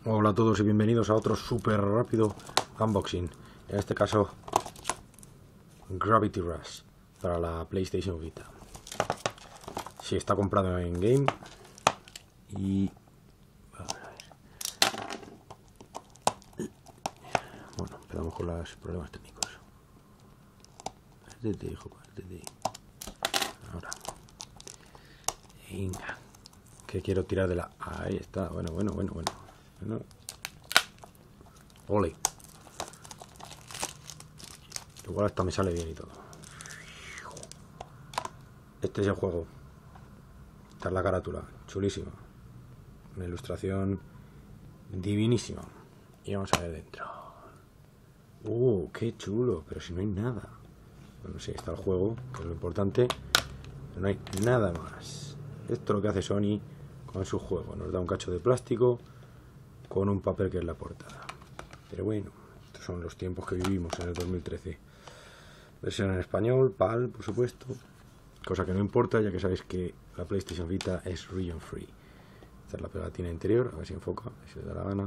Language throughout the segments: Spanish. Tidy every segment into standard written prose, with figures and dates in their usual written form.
Hola a todos y bienvenidos a otro súper rápido unboxing. En este caso, Gravity Rush para la PlayStation Vita. Sí, está comprado en Game. Y... a ver. Bueno, empezamos con los problemas técnicos. Ahora. Venga. Que quiero tirar de la... Ahí está. Bueno. Ole. Igual hasta me sale bien y todo. Este es el juego. Esta es la carátula. Chulísima. Una ilustración divinísima. Y vamos a ver dentro. Qué chulo. Pero si no hay nada. Bueno, sí, está el juego, que es lo importante. Pero no hay nada más. Esto es lo que hace Sony con su juego. Nos da un cacho de plástico con un papel que es la portada. Pero bueno, estos son los tiempos que vivimos en el 2013. Versión en español, PAL, por supuesto. Cosa que no importa, ya que sabéis que la PlayStation Vita es region free. Esta es la pegatina interior, a ver si enfoca, si le da la gana.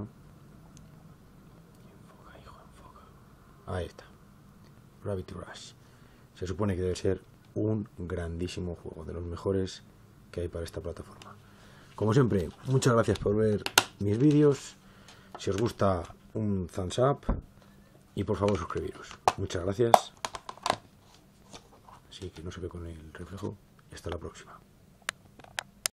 Enfoca, hijo, enfoca. Ahí está. Gravity Rush. Se supone que debe ser un grandísimo juego, de los mejores que hay para esta plataforma. Como siempre, muchas gracias por ver mis vídeos. Si os gusta, un thumbs up. Y por favor, suscribiros. Muchas gracias. Así que no se ve con el reflejo. Y hasta la próxima.